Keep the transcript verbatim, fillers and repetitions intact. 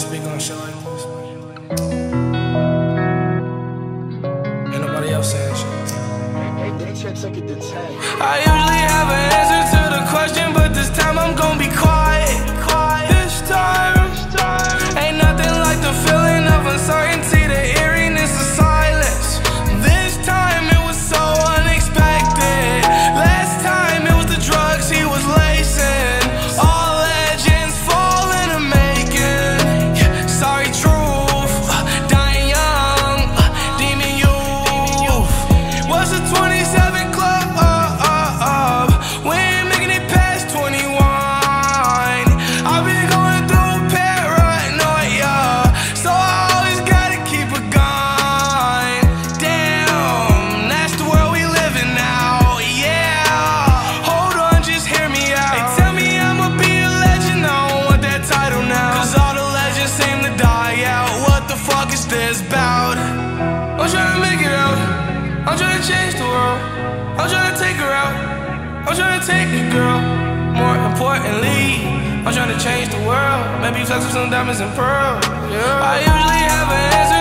speak on shit like this. Ain't nobody else saying shit. I usually have an answer to the question, but this time I'm gonna be quiet. This time, ain't nothing like the feeling of uncertainty, the eeriness of silence. This time it was so unexpected. Last time it was the drugs he was lacing. All legends fall in the making. Sorry, truth, dying young, demon youth. What's a twenty-seven club? We ain't making it past twenty-one. I've been going through paranoia, so I always gotta keep a gun. Damn, that's the world we live in now, yeah. Hold on, just hear me out. They tell me I'ma be a legend, I don't want that title now, cause all the legends seem to die out. What the fuck is this about? I'm trying to make it out, I'm trying to change the world, I'm trying to take her out, I'm trying to take the girl. More importantly, I'm trying to change the world. Maybe flex with some diamonds and pearls, yeah. I usually have an answer